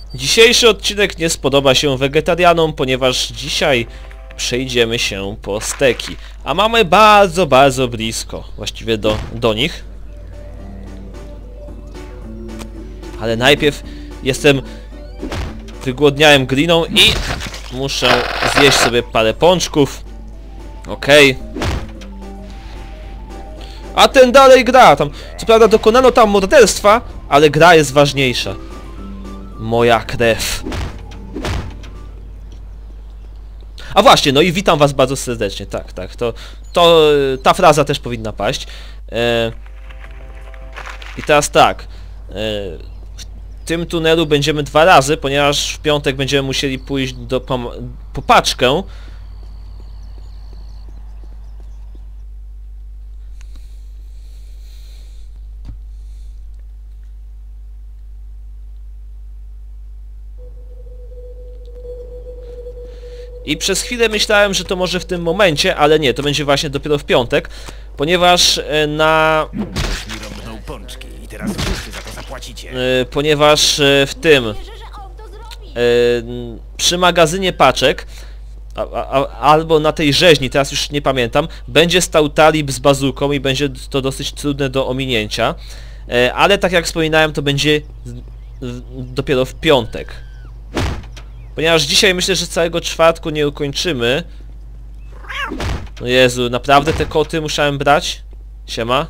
Dzisiejszy odcinek nie spodoba się wegetarianom, ponieważ dzisiaj przejdziemy się po steki. A mamy bardzo blisko, właściwie do nich. Ale najpierw wygłodniałem gliną i muszę zjeść sobie parę pączków. Okej. A ten dalej gra. Tam, co prawda dokonano tam morderstwa, ale gra jest ważniejsza. Moja krew. A właśnie, no i witam was bardzo serdecznie. Tak, ta fraza też powinna paść. I teraz tak. W tym tunelu będziemy 2 razy, ponieważ w piątek będziemy musieli pójść po paczkę. I przez chwilę myślałem, że to może w tym momencie, ale nie, to będzie właśnie dopiero w piątek, ponieważ ponieważ w tym przy magazynie paczek albo na tej rzeźni, teraz już nie pamiętam, będzie stał talib z bazuką i będzie to dosyć trudne do ominięcia, ale tak jak wspominałem, to będzie dopiero w piątek. Ponieważ dzisiaj myślę, że całego czwartku nie ukończymy. No Jezu, naprawdę te koty musiałem brać? Siema.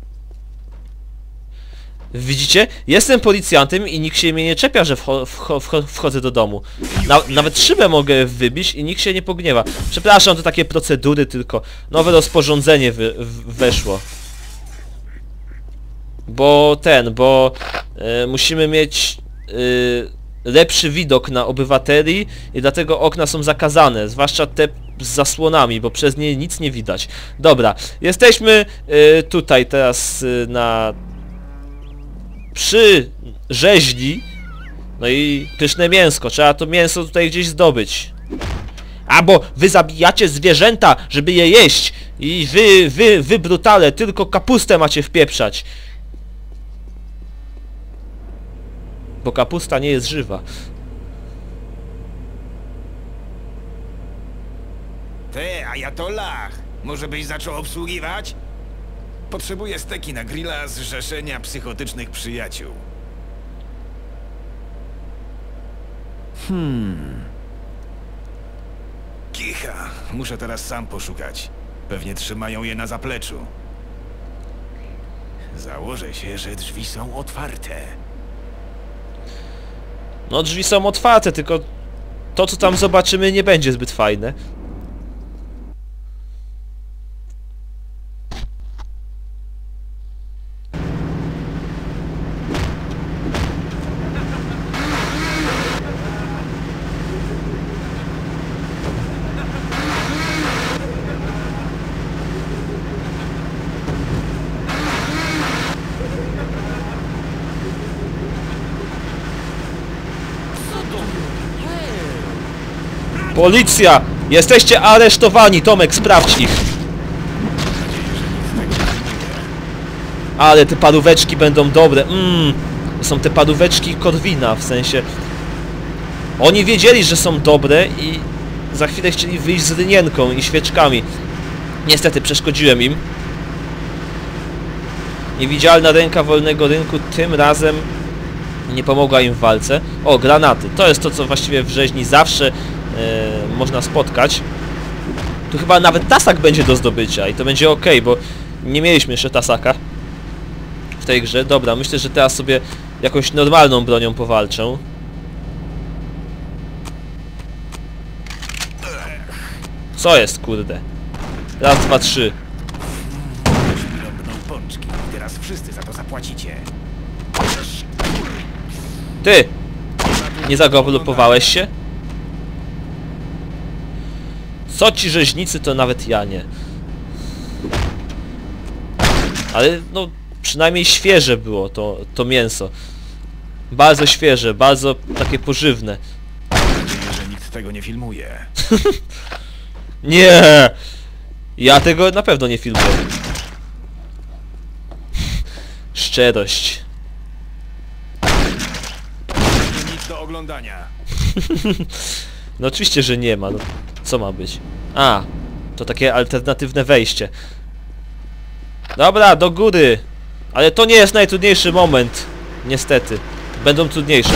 Widzicie? Jestem policjantem i nikt się mnie nie czepia, że wchodzę do domu. Nawet szybę mogę wybić i nikt się nie pogniewa. Przepraszam, to takie procedury tylko. Nowe rozporządzenie weszło. Bo musimy mieć lepszy widok na obywateli i dlatego okna są zakazane, zwłaszcza te z zasłonami, bo przez nie nic nie widać. Dobra, jesteśmy tutaj teraz przy rzeźni. No i pyszne mięsko, trzeba to mięso tutaj gdzieś zdobyć. A bo wy zabijacie zwierzęta, żeby je jeść i wy brutale, tylko kapustę macie wpieprzać. Bo kapusta nie jest żywa. Ty, ajatollah! Może byś zaczął obsługiwać? Potrzebuję steki na grilla z Zrzeszenia Psychotycznych Przyjaciół. Kicha, muszę teraz sam poszukać. Pewnie trzymają je na zapleczu. Założę się, że drzwi są otwarte. No drzwi są otwarte, tylko to co tam zobaczymy nie będzie zbyt fajne. Policja! Jesteście aresztowani! Tomek, sprawdź ich! Ale te paróweczki będą dobre. To są te paróweczki Korwina, w sensie... Oni wiedzieli, że są dobre i za chwilę chcieli wyjść z rynienką i świeczkami. Niestety przeszkodziłem im. Niewidzialna ręka wolnego rynku tym razem nie pomogła im w walce. O, granaty. To jest to, co właściwie w rzeźni zawsze można spotkać. Tu chyba nawet tasak będzie do zdobycia i to będzie ok, bo nie mieliśmy jeszcze tasaka w tej grze. Dobra, myślę, że teraz sobie jakąś normalną bronią powalczę. Co jest, kurde? Raz, dwa, trzy. Pączki. Teraz wszyscy za to zapłacicie. Ty! Nie zagalopowałeś się? Co ci rzeźnicy, to nawet ja nie. Ale no przynajmniej świeże było to mięso. Bardzo świeże, bardzo takie pożywne. Mam nadzieję, że nikt tego nie filmuje. Nie! Ja tego na pewno nie filmuję. Szczerość. nic do oglądania. No oczywiście, że nie ma. No, co ma być? A, to takie alternatywne wejście. Dobra, do góry. Ale to nie jest najtrudniejszy moment. Niestety. Będą trudniejsze.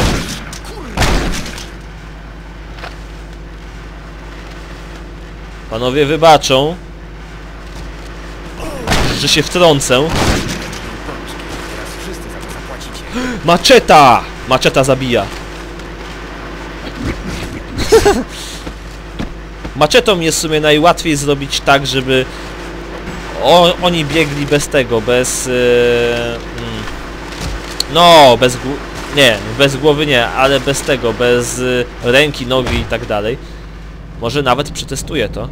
Panowie wybaczą, że się wtrącę. Teraz wszyscy za to zapłacicie. Maczeta! Maczeta zabija. Maczetą jest w sumie najłatwiej zrobić tak, żeby oni biegli bez tego, bez... no, nie, bez głowy nie, ale bez tego, bez ręki, nogi i tak dalej. Może nawet przetestuję to.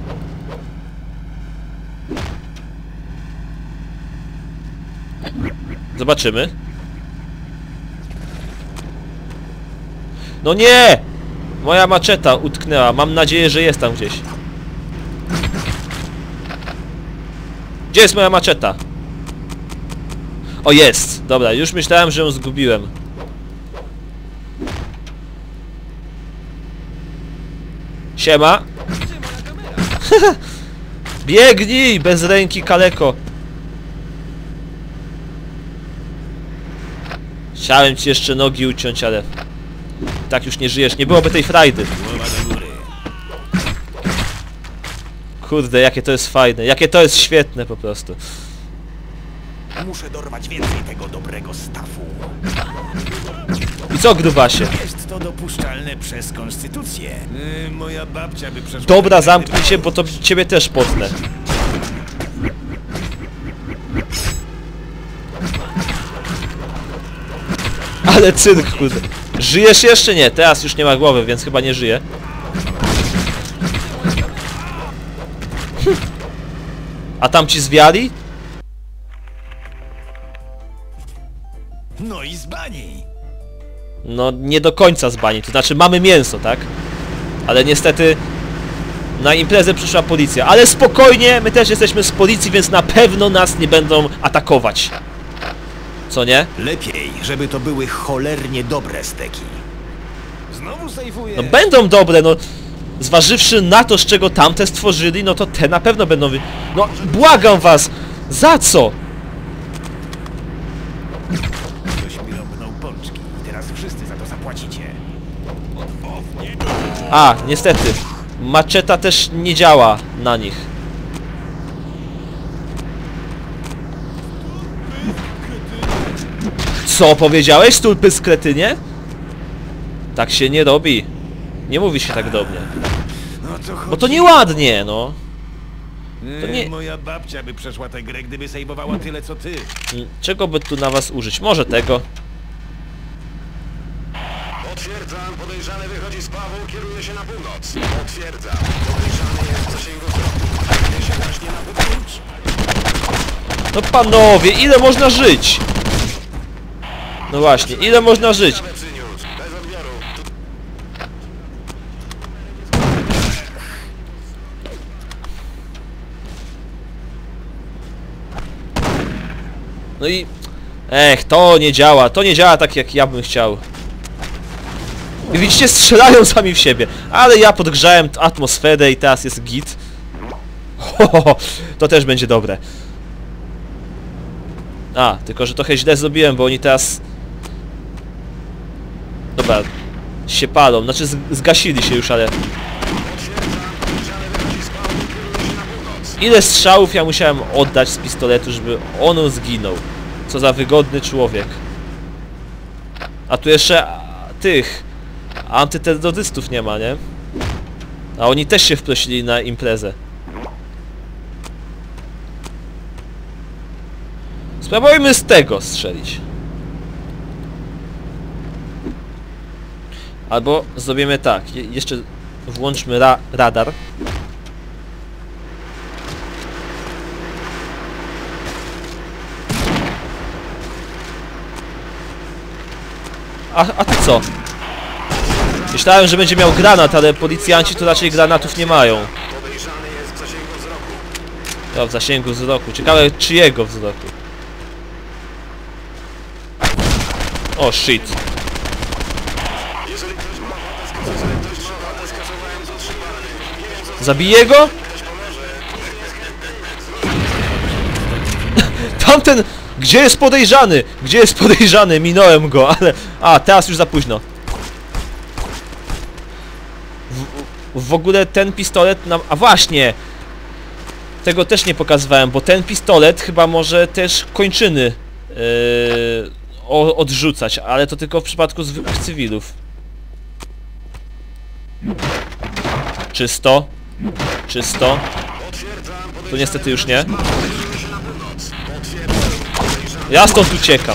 Zobaczymy. No nie! Moja maczeta utknęła. Mam nadzieję, że jest tam gdzieś. Gdzie jest moja maczeta? O, jest! Dobra, już myślałem, że ją zgubiłem. Siema! Biegnij! Bez ręki, kaleko! Chciałem ci jeszcze nogi uciąć, ale... tak już nie żyjesz, nie byłoby tej frajdy. Kurde, jakie to jest fajne, jakie to jest świetne po prostu. Muszę dorwać więcej tego dobrego stafu. I co, grubasie? Jest to dopuszczalne przez konstytucję. Moja babcia by przeszła... Dobra, zamknij się, bo to ciebie też potnę. Ale cyrk, kurde. Żyjesz jeszcze? Nie, teraz już nie ma głowy, więc chyba nie żyje. A tam ci zwiali? No i z bani. No, nie do końca z bani, to znaczy mamy mięso, tak? Ale niestety na imprezę przyszła policja. Ale spokojnie, my też jesteśmy z policji, więc na pewno nas nie będą atakować. Co nie? Lepiej, żeby to były cholernie dobre steki. Znowu sejfuję. No będą dobre, no. Zważywszy na to, z czego tamte stworzyli, no to te na pewno będą... No, błagam was! Za co? Ktoś mi rąbnął pączki i teraz wszyscy za to zapłacicie. A, niestety. Maczeta też nie działa na nich. Co powiedziałeś, stulpy kretynie? Tak się nie robi. Nie mówi się tak do mnie. No to Bo to nieładnie, no. To nie... Moja babcia by przeszła tę grę, gdyby sejwowała tyle co ty. Czego by tu na was użyć? Może tego. Potwierdzam, podejrzany wychodzi z pubu, kieruje się na północ. Potwierdzam, podejrzany jest w zasięgu wzroku. Kieruje się właśnie na północ. No panowie, ile można żyć? No właśnie, ile można żyć? Ciekawe przyniósł, bez odbioru. No i... to nie działa tak jak ja bym chciał. I widzicie, strzelają sami w siebie. Ale ja podgrzałem atmosferę i teraz jest git. To też będzie dobre. A, tylko że trochę źle zrobiłem, bo oni teraz... Dobra, się palą, znaczy zgasili się już, ale... Ile strzałów ja musiałem oddać z pistoletu, żeby on zginął. Co za wygodny człowiek. A tu jeszcze tych antyterrorystów nie ma, nie? A oni też się wprosili na imprezę. Spróbujmy z tego strzelić. Albo zrobimy tak. Jeszcze włączmy radar. A ty co? Myślałem, że będzie miał granat, ale policjanci tu raczej granatów nie mają. Podejrzany jest w zasięgu wzroku. No, w zasięgu wzroku. Ciekawe czyjego wzroku. O shit. Zabiję go? Tamten... Gdzie jest podejrzany? Gdzie jest podejrzany? Minąłem go, ale... A, teraz już za późno. W ogóle ten pistolet nam... A właśnie! Tego też nie pokazywałem, bo ten pistolet chyba może też kończyny odrzucać, ale to tylko w przypadku zwykłych cywilów. Czysto. Czysto. Tu niestety już nie. Ja stąd uciekam.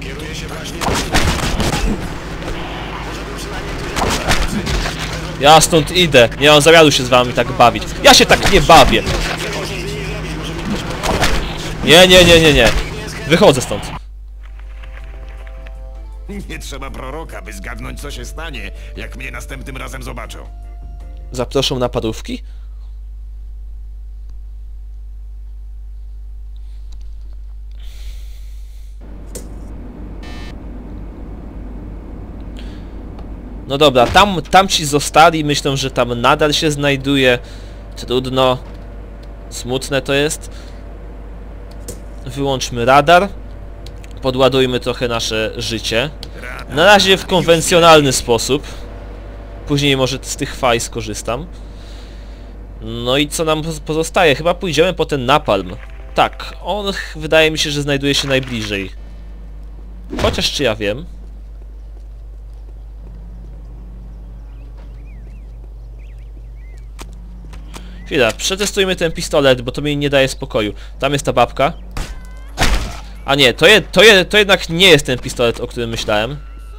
Ja stąd idę. Nie mam zamiaru się z wami tak bawić. Ja się tak nie bawię. Nie. Wychodzę stąd. Nie trzeba proroka, by zgadnąć, co się stanie, jak mnie następnym razem zobaczą. Zaproszą na parówki? No dobra, tam ci zostali, myślę, że tam nadal się znajduje. Trudno. Smutne to jest. Wyłączmy radar. Podładujmy trochę nasze życie. Na razie w konwencjonalny sposób. Później może z tych faj skorzystam. No i co nam pozostaje? Chyba pójdziemy po ten napalm. Tak, on wydaje mi się, że znajduje się najbliżej. Chociaż czy ja wiem? Chwila, przetestujmy ten pistolet, bo to mi nie daje spokoju. Tam jest ta babka. A nie, to jednak nie jest ten pistolet, o którym myślałem.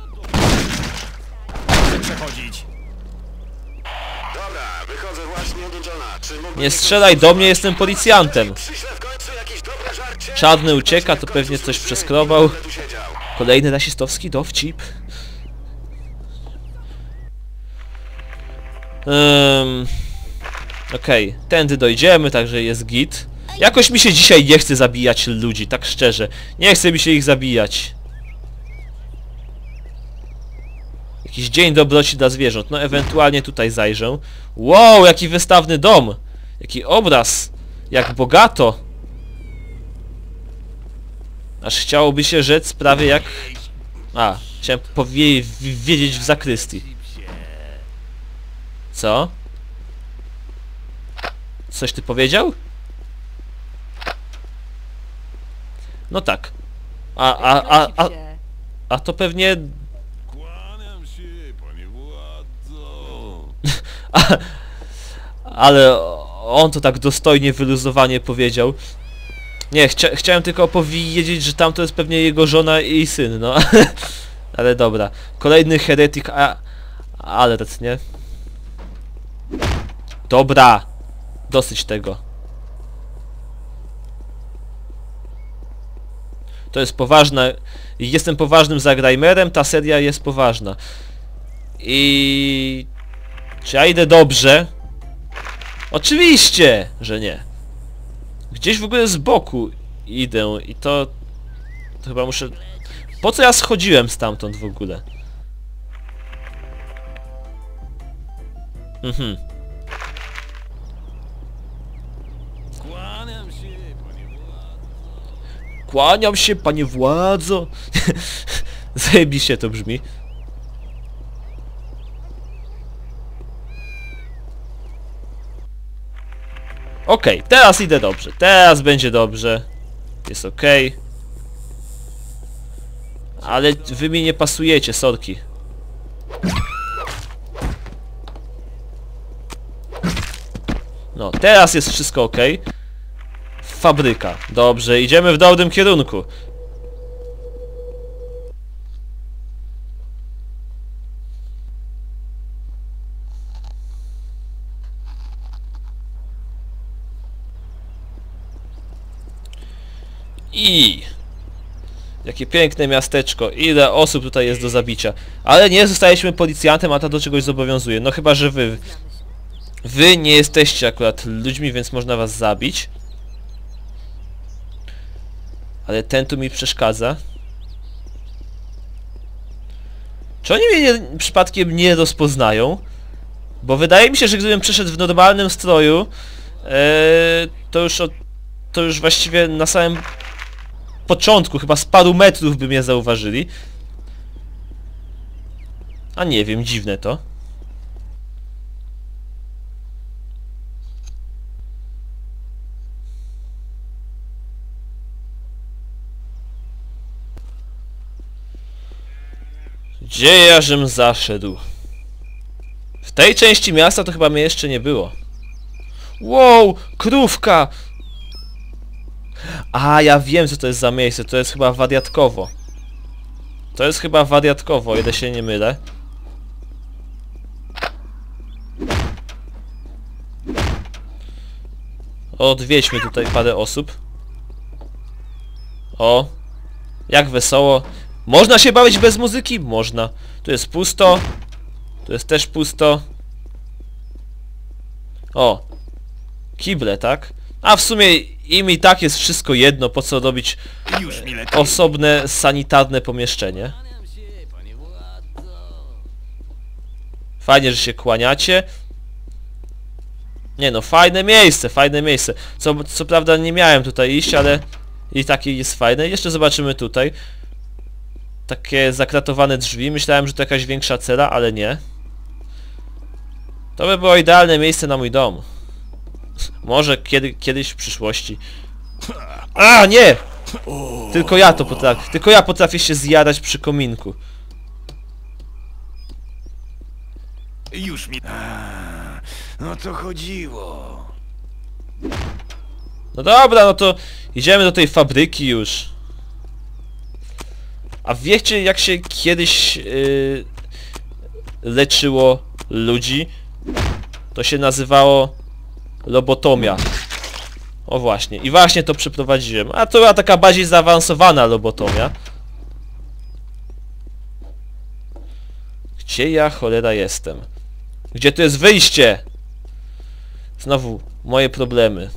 Przechodzić. Dobra, wychodzę właśnie do Johna. Czy mógłbyś... Nie strzelaj do mnie, jestem policjantem. Przyślę w końcu jakiś dobry żarcie? Czarny ucieka, to pewnie coś przeskrobał. Będę tu siedział. Kolejny rasistowski dowcip. Okej, tędy dojdziemy, także jest git. Jakoś mi się dzisiaj nie chce zabijać ludzi, tak szczerze. Nie chce mi się ich zabijać. Jakiś dzień dobroci dla zwierząt, no ewentualnie tutaj zajrzę. Wow, jaki wystawny dom! Jaki obraz! Jak bogato! Aż chciałoby się rzec prawie jak... A, chciałem powiedzieć w zakrystii. Co? Coś ty powiedział? No tak. A to pewnie... Kłaniam się, panie władzo. Ale on to tak dostojnie, wyluzowanie powiedział. Nie, chciałem tylko powiedzieć, że tam to jest pewnie jego żona i syn, no. Ale dobra. Kolejny heretyk, ale nie? Dobra. Dosyć tego. To jest poważne. Jestem poważnym zagrajmerem, ta seria jest poważna. I... Czy ja idę dobrze? Oczywiście, że nie. Gdzieś w ogóle z boku idę i to chyba muszę... Po co ja schodziłem stamtąd w ogóle? Kłaniam się, panie władzo. Kłaniam się, panie władzo. Zajebiście to brzmi. Okej, teraz idę dobrze. Teraz będzie dobrze. Jest okej. Ale wy mi nie pasujecie, sorki. No, teraz jest wszystko okej. Fabryka. Dobrze, idziemy w dobrym kierunku. I... Jakie piękne miasteczko. Ile osób tutaj jest do zabicia. Ale nie zostaliśmy policjantem, a to do czegoś zobowiązuje. No chyba, że wy nie jesteście akurat ludźmi, więc można was zabić. Ale ten tu mi przeszkadza. Czy oni mnie przypadkiem nie rozpoznają? Bo wydaje mi się, że gdybym przeszedł w normalnym stroju, to już właściwie na samym początku, chyba z paru metrów by mnie zauważyli. A nie wiem, dziwne to. Gdzie ja żem zaszedł? W tej części miasta to chyba mnie jeszcze nie było. Wow, krówka! A, ja wiem co to jest za miejsce, to jest chyba wariatkowo. To jest chyba wariatkowo, o ile się nie mylę. Odwiedźmy tutaj parę osób. O! Jak wesoło. Można się bawić bez muzyki? Można. Tu jest pusto. Tu jest też pusto. O! Kible, tak? A w sumie im i tak jest wszystko jedno, po co robić Już mi lepiej. osobne, sanitarne pomieszczenie. Fajnie, że się kłaniacie. Nie no, fajne miejsce, fajne miejsce. Co prawda nie miałem tutaj iść, ale i takie jest fajne. Jeszcze zobaczymy tutaj. Takie zakratowane drzwi. Myślałem, że to jakaś większa cela, ale nie. To by było idealne miejsce na mój dom. Może kiedyś w przyszłości. A, nie! Tylko ja to potrafię. Tylko ja potrafię się zjadać przy kominku. Już mi... no to chodziło. No dobra, no to idziemy do tej fabryki już. A wiecie jak się kiedyś leczyło ludzi? To się nazywało lobotomia. O właśnie, i właśnie to przeprowadziłem. A to była taka bardziej zaawansowana lobotomia. Gdzie ja cholera jestem? Gdzie tu jest wyjście? Znowu moje problemy.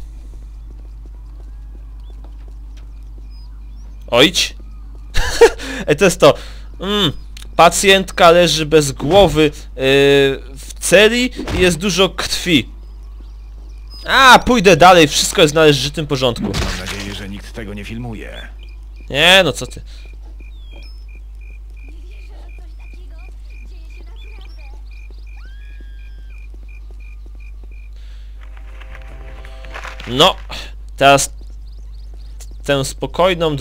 Ojdź. To jest to. Pacjentka leży bez głowy w celi i jest dużo krwi. A, pójdę dalej, wszystko jest w należytym porządku. Mam nadzieję, że nikt tego nie filmuje. Nie, no co ty. No, teraz tą spokojną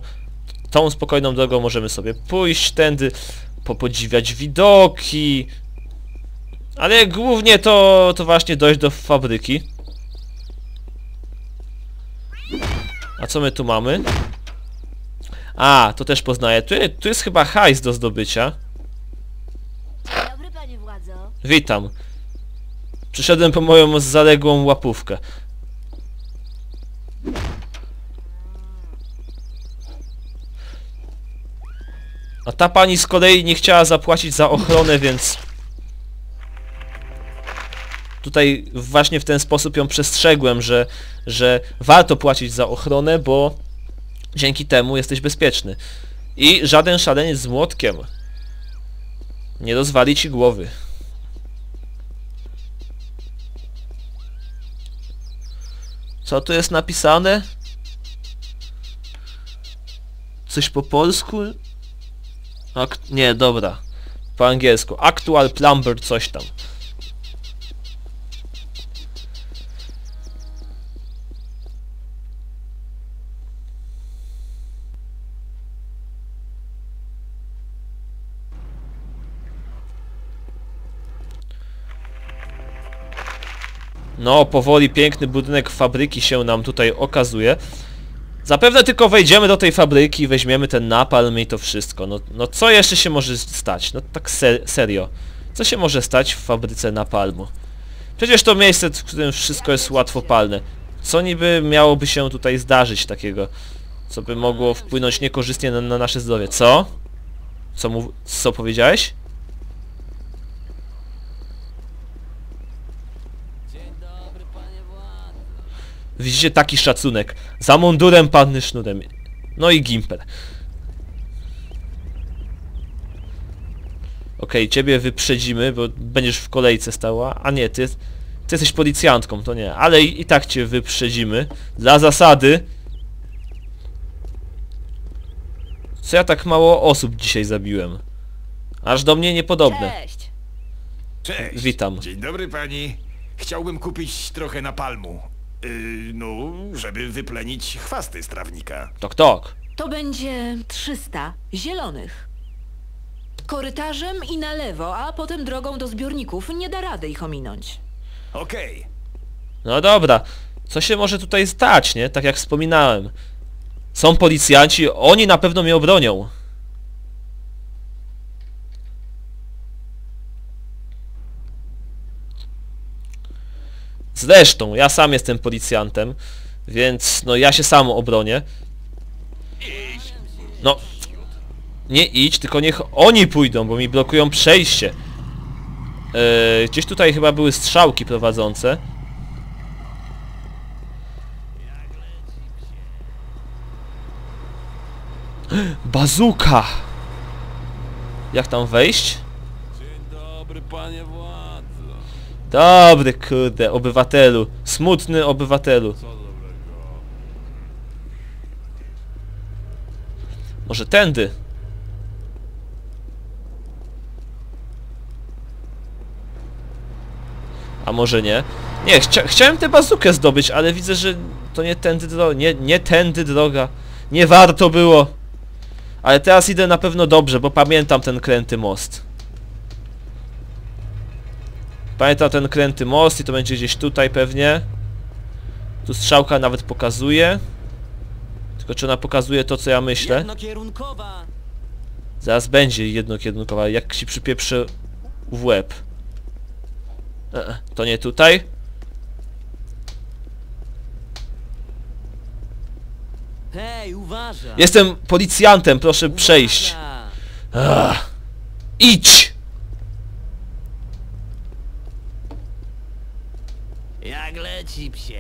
drogą możemy sobie pójść tędy, popodziwiać widoki. Ale głównie to właśnie dojść do fabryki. A co my tu mamy? A, to też poznaję. Tu jest chyba hajs do zdobycia. Dzień dobry, panie władzo. Witam. Przyszedłem po moją zaległą łapówkę. A ta pani z kolei nie chciała zapłacić za ochronę, więc... Tutaj właśnie w ten sposób ją przestrzegłem, że warto płacić za ochronę, bo dzięki temu jesteś bezpieczny. I żaden szaleniec z młotkiem nie rozwali ci głowy. Co tu jest napisane? Coś po polsku? Nie, dobra. Po angielsku. Actual plumber coś tam. No, powoli piękny budynek fabryki się nam tutaj okazuje. Zapewne tylko wejdziemy do tej fabryki i weźmiemy ten napalm i to wszystko. No co jeszcze się może stać? No tak serio. Co się może stać w fabryce napalmu? Przecież to miejsce, w którym wszystko jest łatwopalne. Co niby miałoby się tutaj zdarzyć takiego, co by mogło wpłynąć niekorzystnie na nasze zdrowie? Co? Co powiedziałeś? Widzicie, taki szacunek. Za mundurem panny sznurem. No i gimper. Okej, ciebie wyprzedzimy, bo będziesz w kolejce stała. A nie, ty jesteś policjantką, to nie. Ale i tak cię wyprzedzimy. Dla zasady. Co ja tak mało osób dzisiaj zabiłem? Aż do mnie niepodobne. Cześć. Cześć. Witam. Dzień dobry pani. Chciałbym kupić trochę napalmu. No, żeby wyplenić chwasty z trawnika. Tok, tok. To będzie 300 zielonych. Korytarzem i na lewo, a potem drogą do zbiorników. Nie da rady ich ominąć. Okej. No dobra. Co się może tutaj stać, nie? Tak jak wspominałem. Są policjanci, oni na pewno mnie obronią. Zresztą, ja sam jestem policjantem, więc no ja się sam obronię. No, nie idź, tylko niech oni pójdą, bo mi blokują przejście. Gdzieś tutaj chyba były strzałki prowadzące. Bazuka! Jak tam wejść? Dzień dobry, panie władzo. Dobry, kurde, obywatelu. Smutny obywatelu. Co dobrego? Może tędy? A może nie? Nie, chciałem tę bazukę zdobyć, ale widzę, że to nie tędy droga. Nie tędy droga. Nie warto było. Ale teraz idę na pewno dobrze, bo pamiętam ten kręty most. Pamiętam ten kręty most i to będzie gdzieś tutaj pewnie. Tu strzałka nawet pokazuje. Tylko czy ona pokazuje to, co ja myślę? Jednokierunkowa. Zaraz będzie jednokierunkowa, jak ci przypieprzę w łeb. To nie tutaj. Hej, uważaj. Jestem policjantem, proszę przejść. Idź! Jak leci psie.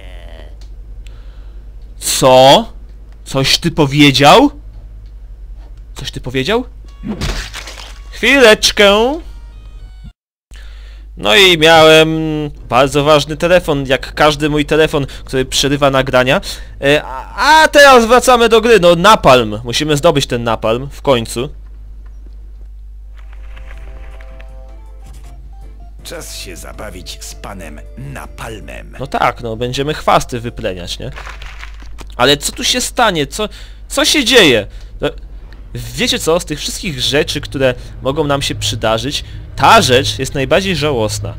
Co? Coś ty powiedział? Coś ty powiedział? Chwileczkę. No i miałem bardzo ważny telefon, jak każdy mój telefon, który przerywa nagrania. A teraz wracamy do gry, no napalm. Musimy zdobyć ten napalm, w końcu. Czas się zabawić z panem napalmem. No tak, no będziemy chwasty wypleniać, nie? Ale co tu się stanie? Co się dzieje? No, wiecie co? Z tych wszystkich rzeczy, które mogą nam się przydarzyć, ta rzecz jest najbardziej żałosna.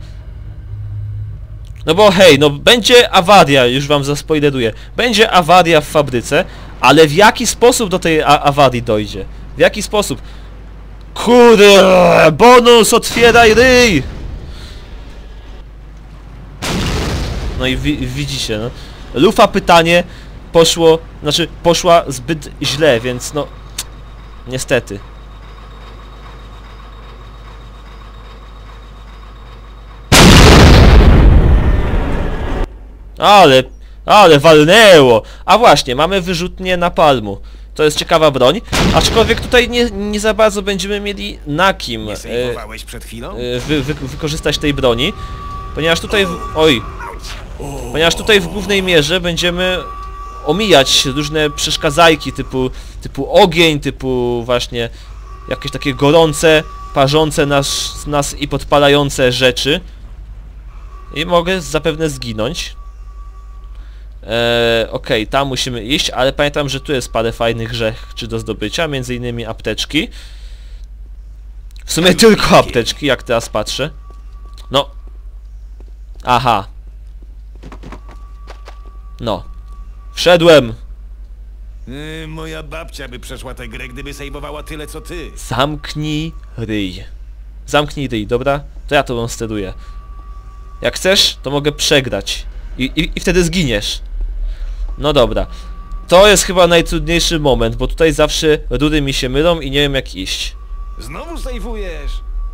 No bo hej, no będzie awaria, już wam zaspoileruję. Będzie awaria w fabryce, ale w jaki sposób do tej awarii dojdzie? W jaki sposób? Kurde, bonus, otwieraj ryj! No i widzicie, no. Lufa pytanie poszła zbyt źle, więc no... Niestety. Ale walnęło! A właśnie, mamy wyrzutnię napalmu. To jest ciekawa broń, aczkolwiek tutaj nie za bardzo będziemy mieli na kim Nie sejmowałeś przed chwilą? wykorzystać tej broni, ponieważ tutaj ponieważ tutaj w głównej mierze będziemy omijać różne przeszkadzajki typu ogień, typu właśnie jakieś takie gorące, parzące nas i podpalające rzeczy. I mogę zapewne zginąć. Okej, tam musimy iść, ale pamiętam, że tu jest parę fajnych rzeczy do zdobycia, między innymi apteczki. W sumie tylko apteczki, jak teraz patrzę. No. Aha. No. Wszedłem. Moja babcia by przeszła tę grę, gdyby sejmowała tyle co ty. Zamknij ryj. Zamknij ryj, dobra? To ja tobą steruję. Jak chcesz, to mogę przegrać. I wtedy zginiesz. No dobra. To jest chyba najtrudniejszy moment, bo tutaj zawsze rury mi się mylą i nie wiem jak iść. Znowu sejwujesz?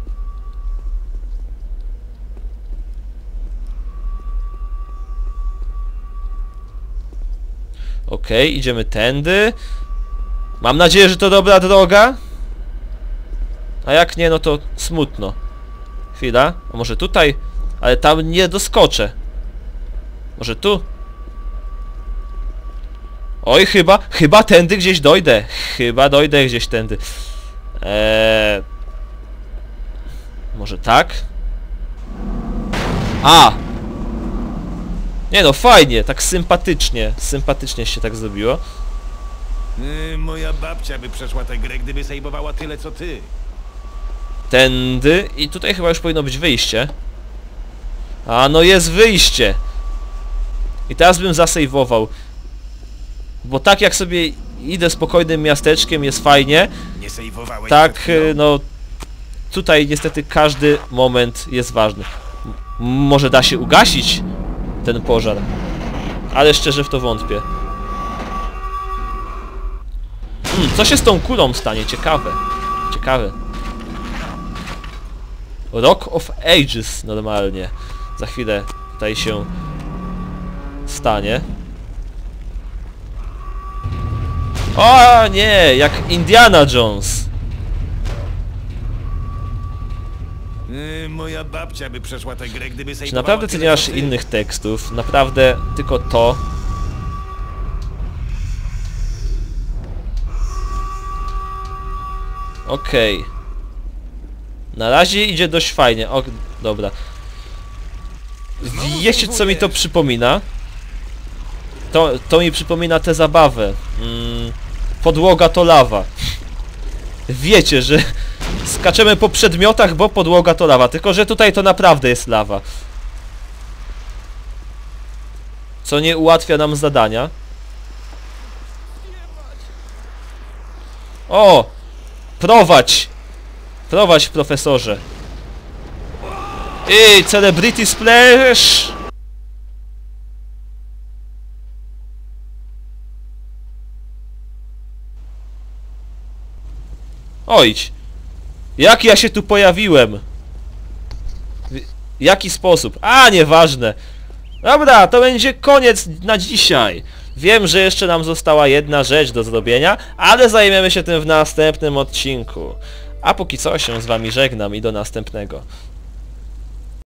Okej, idziemy tędy. Mam nadzieję, że to dobra droga. A jak nie, no to smutno. Chwila, a może tutaj? Ale tam nie doskoczę. Może tu? Oj, chyba tędy gdzieś dojdę. Chyba dojdę gdzieś tędy. Może tak? A! Nie no, fajnie, tak sympatycznie się tak zrobiło. Moja babcia by przeszła tę grę, gdyby sejmowała tyle co ty. Tędy i tutaj chyba już powinno być wyjście. A no jest wyjście. I teraz bym zasejwował. Bo tak jak sobie idę spokojnym miasteczkiem, jest fajnie. Nie sejwowałeś Tak, przed chwilą? no tutaj niestety każdy moment jest ważny. Może da się ugasić ten pożar. Ale szczerze w to wątpię. Co się z tą kulą stanie? Ciekawe. Ciekawe. Rock of Ages normalnie. Za chwilę tutaj się stanie. O nie, jak Indiana Jones. Moja babcia by przeszła tę grę, gdyby sejmowała Czy naprawdę ty tyle nie masz co ty. innych tekstów? Naprawdę tylko to? Okej. Na razie idzie dość fajnie. O, dobra. Wiecie co mi to przypomina? To mi przypomina tę zabawę. Podłoga to lawa. Wiecie, że skaczemy po przedmiotach, bo podłoga to lawa. Tylko że tutaj to naprawdę jest lawa. Co nie ułatwia nam zadania. O! Prowadź! Prowadź, profesorze. I Celebrity Splash! Ojdź! Jak ja się tu pojawiłem? W jaki sposób? A, nieważne. Dobra, to będzie koniec na dzisiaj. Wiem, że jeszcze nam została jedna rzecz do zrobienia, ale zajmiemy się tym w następnym odcinku. A póki co się z wami żegnam i do następnego.